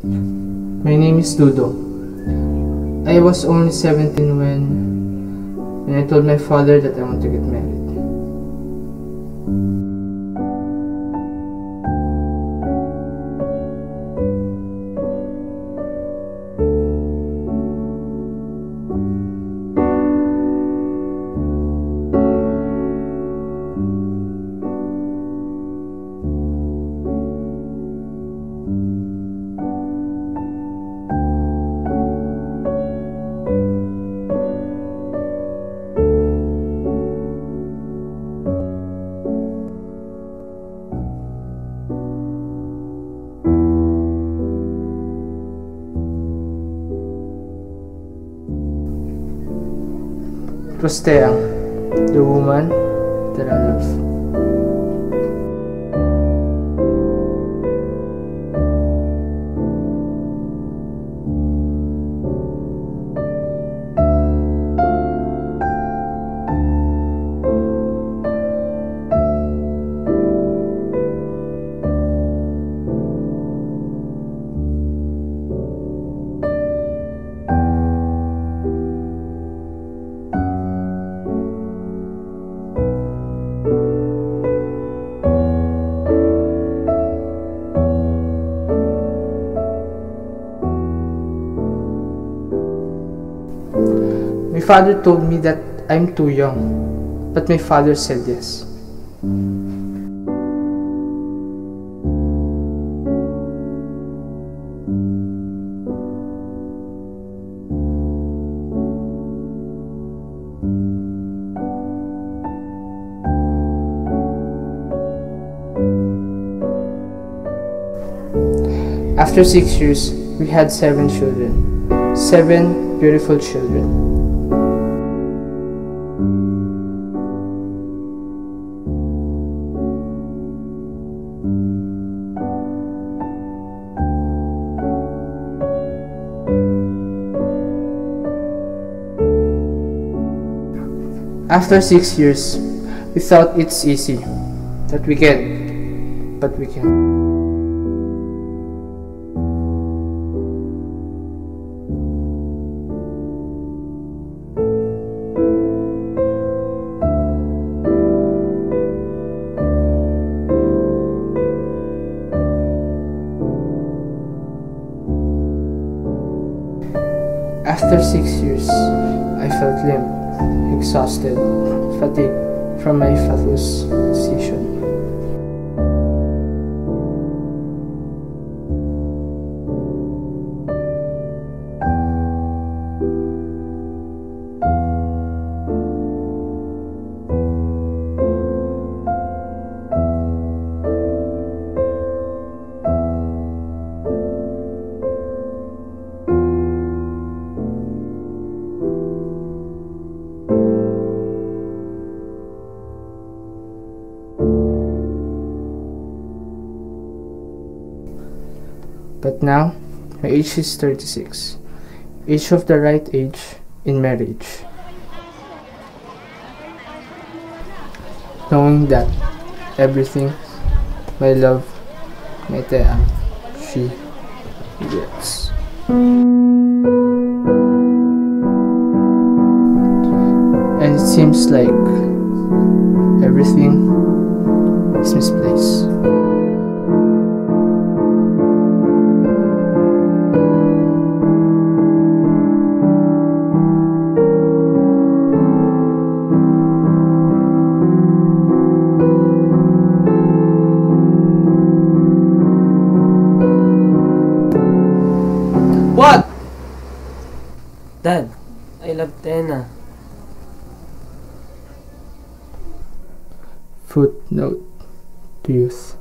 My name is Dudo. I was only 17 when I told my father that I want to get married. It was Teang, the woman that I love. My father told me that I'm too young, but my father said yes. After 6 years, we had 7 children. 7 beautiful children. After 6 years, we thought it's easy, that we can, but we can't. After 6 years, I felt limp, exhausted, fatigued from my father's decision. But now, my age is 36, age of the right age in marriage. Knowing that everything, my love, my Teang, she gets. And it seems like everything is misplaced. What? Dad, I love Tena. Footnote to youth.